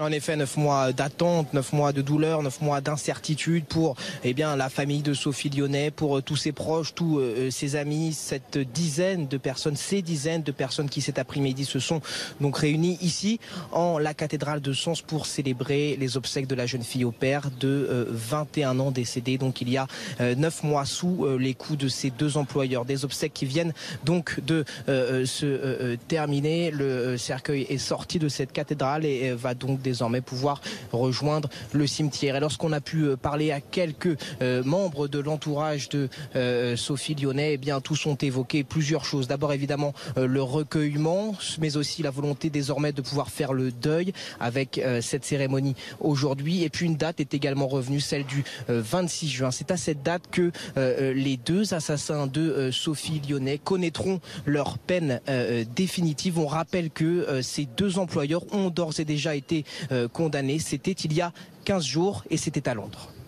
En effet, 9 mois d'attente, 9 mois de douleur, 9 mois d'incertitude pour la famille de Sophie Lyonnais, pour tous ses proches, tous ses amis, cette dizaine de personnes, ces dizaines de personnes qui cet après-midi se sont donc réunies ici en la cathédrale de Sens pour célébrer les obsèques de la jeune fille au père de 21 ans décédée donc il y a 9 mois sous les coups de ces deux employeurs. Des obsèques qui viennent donc de se terminer. Le cercueil est sorti de cette cathédrale et va donc désormais pouvoir rejoindre le cimetière. Et lorsqu'on a pu parler à quelques membres de l'entourage de Sophie Lyonnais, tous ont évoqué plusieurs choses. D'abord évidemment le recueillement, mais aussi la volonté désormais de pouvoir faire le deuil avec cette cérémonie aujourd'hui. Et puis une date est également revenue, celle du 26 juin. C'est à cette date que les deux assassins de Sophie Lyonnais connaîtront leur peine définitive. On rappelle que ces deux employeurs ont d'ores et déjà été condamnés. C'était il y a 15 jours et c'était à Londres.